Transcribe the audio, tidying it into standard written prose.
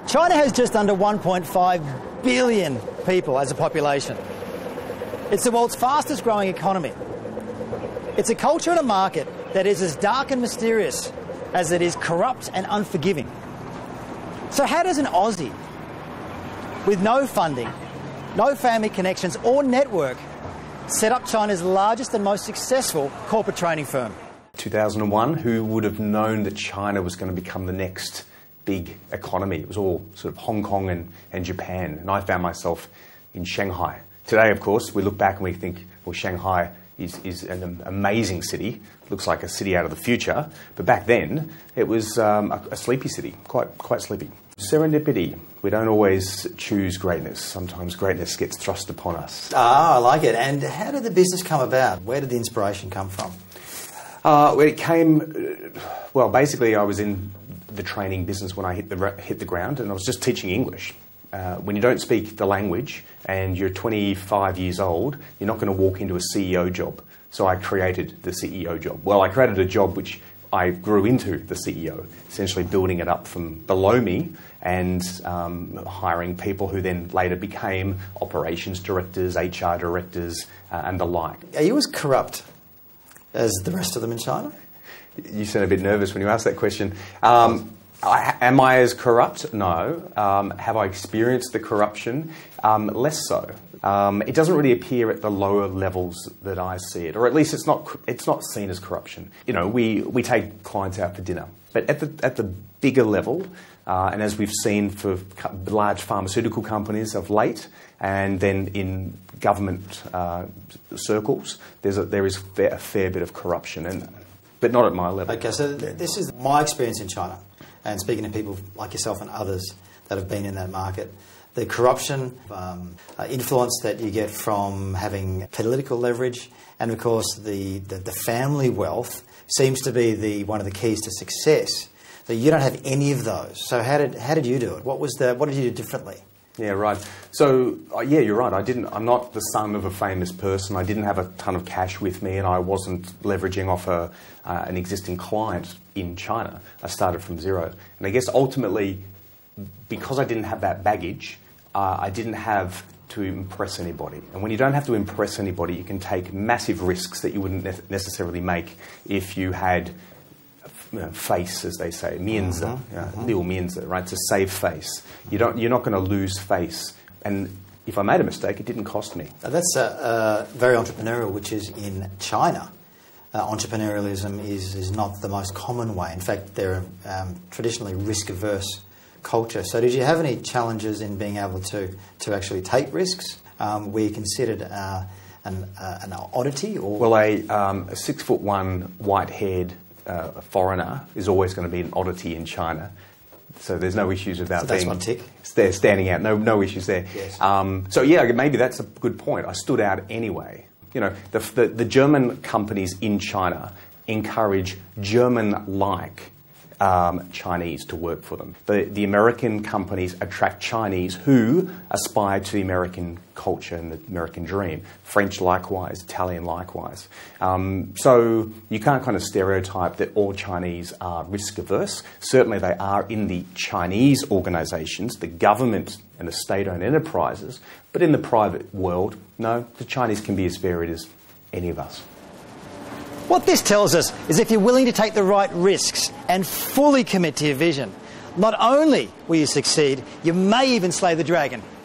China has just under 1.5 billion people as a population. It's the world's fastest growing economy. It's a culture and a market that is as dark and mysterious as it is corrupt and unforgiving. So how does an Aussie with no funding, no family connections or network set up China's largest and most successful corporate training firm? 2001, who would have known that China was going to become the next big economy? It was all sort of Hong Kong and Japan, and I found myself in Shanghai. Today, of course, we look back and we think, well, Shanghai is an amazing city, looks like a city out of the future, but back then it was a sleepy city, quite sleepy. Serendipity. We don't always choose greatness. Sometimes greatness gets thrust upon us. Ah, I like it. And how did the business come about? Where did the inspiration come from? It came, well, basically I was in the training business when I hit the ground, and I was just teaching English. When you don't speak the language and you're 25 years old, you're not going to walk into a CEO job. So I created the CEO job. Well, I created a job which I grew into the CEO, essentially building it up from below me and hiring people who then later became operations directors, HR directors, and the like. Are you as corrupt as the rest of them in China? You sound a bit nervous when you ask that question. Am I as corrupt? No. Have I experienced the corruption? Less so. It doesn't really appear at the lower levels that I see it, or at least it's not seen as corruption. You know, we take clients out for dinner, but at the bigger level, and as we've seen for large pharmaceutical companies of late, and then in government circles, there is a fair bit of corruption, but not at my level. Okay, so this is my experience in China. And speaking to people like yourself and others that have been in that market, the corruption, influence that you get from having political leverage, and of course the family wealth seems to be one of the keys to success. So you don't have any of those. So how did you do it? What did you do differently? Yeah, right. So, yeah, you're right. I'm not the son of a famous person. I didn't have a ton of cash with me, and I wasn't leveraging off an existing client in China. I started from zero. And I guess ultimately, because I didn't have that baggage, I didn't have to impress anybody. And when you don't have to impress anybody, you can take massive risks that you wouldn't necessarily make if you had face, as they say, mianzi, liu mianzi, right? To save face. You're not going to lose face. And if I made a mistake, it didn't cost me. That's very entrepreneurial, which is in China. Entrepreneurialism is not the most common way. In fact, they're traditionally risk-averse culture. So did you have any challenges in being able to actually take risks? Were you considered an oddity? Or? Well, a 6'1", white-haired foreigner is always going to be an oddity in China. So there's no issues about so that's one tick. They're standing out. No issues there. Yes. So yeah, maybe that's a good point. I stood out anyway. You know, the German companies in China encourage German-like Chinese to work for them. The American companies attract Chinese who aspire to the American culture and the American dream. French likewise, Italian likewise. So you can't kind of stereotype that all Chinese are risk-averse. Certainly they are in the Chinese organisations, the government and the state-owned enterprises, but in the private world, no, the Chinese can be as varied as any of us. What this tells us is if you're willing to take the right risks and fully commit to your vision, not only will you succeed, you may even slay the dragon.